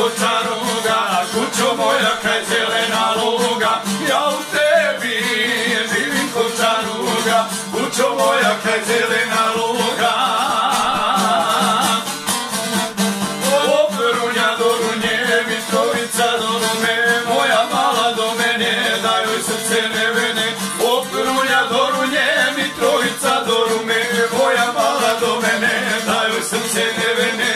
Vinkovačaruga, kućo moja kraj zelena luga. Ja u tebi živim Vinkovačaruga, kućo moja kraj zelena luga. Od Runja do Runje, Mitrovica do Rume, moja mala do mene, da joj srce ne vene. Od Runja do Runje, Mitrovica do Rume, moja mala do mene, da joj srce ne vene.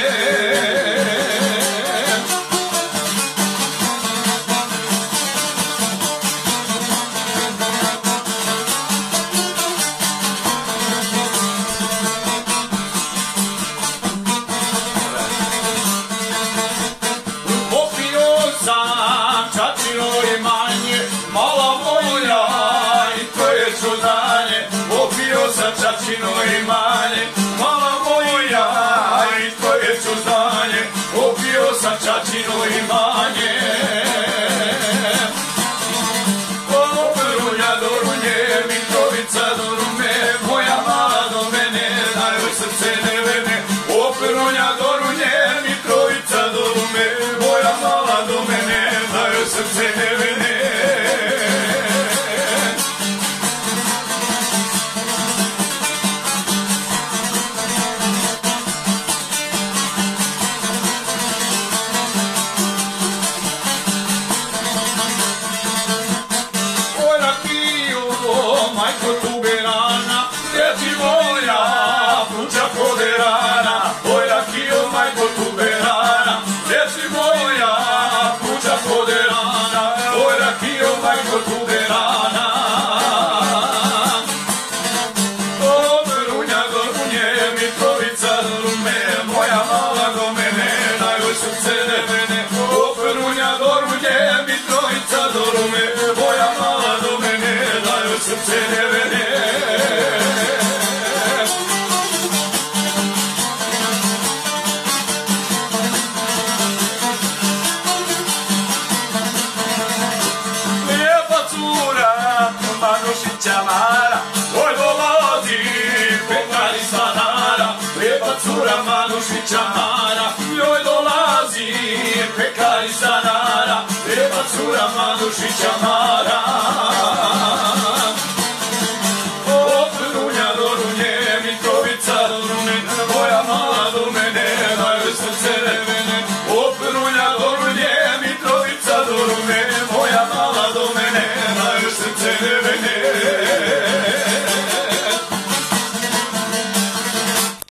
Čačino imanje, mala moja, i tvoje čudanje. Popio sam čačino imanje, mala moja, i tvoje čudanje. Popio sam čačino imanje. Od Runja do Runje, Mitrovica do Rume, moja mala do mene, da joj srce ne vene. Od Runja do Runje, Mitrovica do Rume, moja mala do mene, da joj srce ne vene. Oj rakiju, majko tuberana, gdje ti moja pluća poderana. Oj rakiju, majko tuberana, gdje ti moja pluća poderana. Oj rakiju, majko tuberana. Od Runja do Runje, Mitrovica do Rume, moja mala do mene, da joj srce ne vene. Od Runja do Runje, Mitrovica do Rume, moja mala do mene, da joj srce ne vene. Lijepa cura, Manušića Mara, oj dolazi pekar iz stanara. Lijepa cura Manušića Mara, joj dolazi pekar iz stanara. Lijepa cura Manušića Mara. Od Runja do Runje, Mitrovica do Rume, moja mala do mene, da joj srce ne vene. Od Runja do Runje, Mitrovica do Rume, moja mala do mene, da joj srce ne vene.